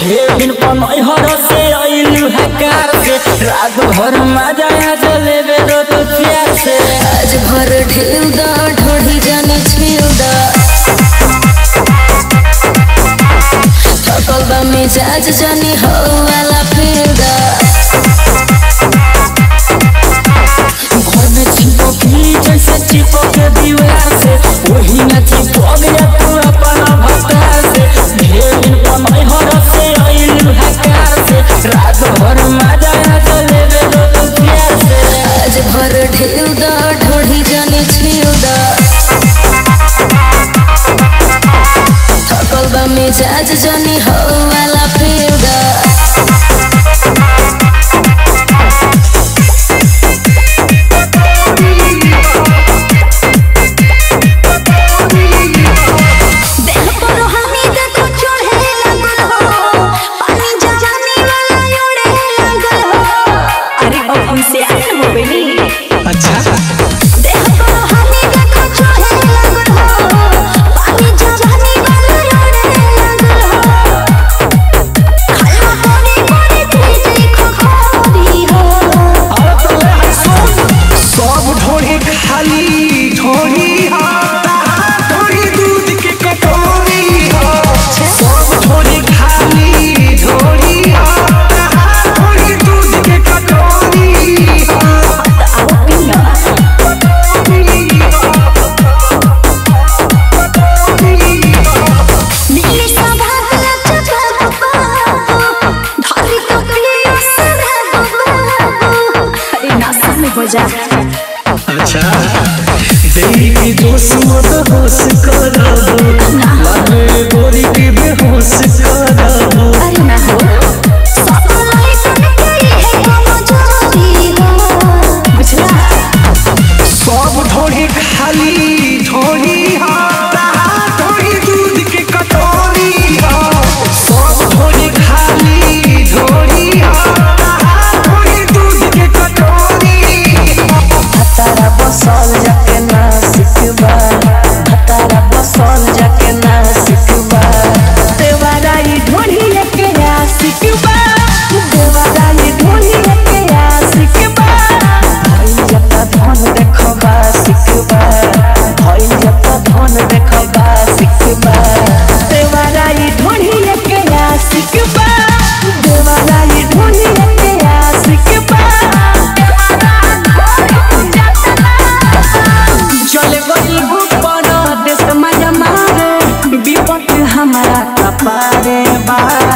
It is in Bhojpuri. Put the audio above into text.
ढेर दिन पनई हर से आइलू हकार से रात भर मजा आ जलेबे रो तो प्यार से आज भर ढेल दा ढोढ़ी जाने छील दा थकल बा मिजाज जाने हो वाला फील दा घर में चिपकी जैसे चिपके दीवार से वही न चिपक गया तू अपना भतार से ढेर दिन पनई हर से आइलू हकार से रात भर मजा आ जलेबे रो तो प्यार से आज भर ढेल दा ढोढ़ी जाने छील दा थकल बा मिजाज जाने हो वाला फील दा अच्छा देरी की जोश मत होश कराबो लागे गोरी की बेहोश कराबो अरे ना हो सपनाई करके है कमजोरी हो बुझला सब ढोढ़ी खाली ढोढ़ी हाता ढोढ़ी दूध के कटोरी हो सब ढोढ़ी खाली ढोढ़ी हाता ढोढ़ी दूध के कटोरी तारा बसल जाके ना सिखबा तारा बसल जाके ना सिखबा देवाराई ढोढ़ी लेके आ सिखबा देवाराई ढोढ़ी लेके आ सिखबा भई जता धन देखबा सिखबा भई जता धन देखबा सिखबा देवाराई ढोढ़ी लेके आ सिखबा देवाराई ढोढ़ी लेके आ सिखबा चले गई गुप्पन देश मजा मारे विपत हमारा कपारे बा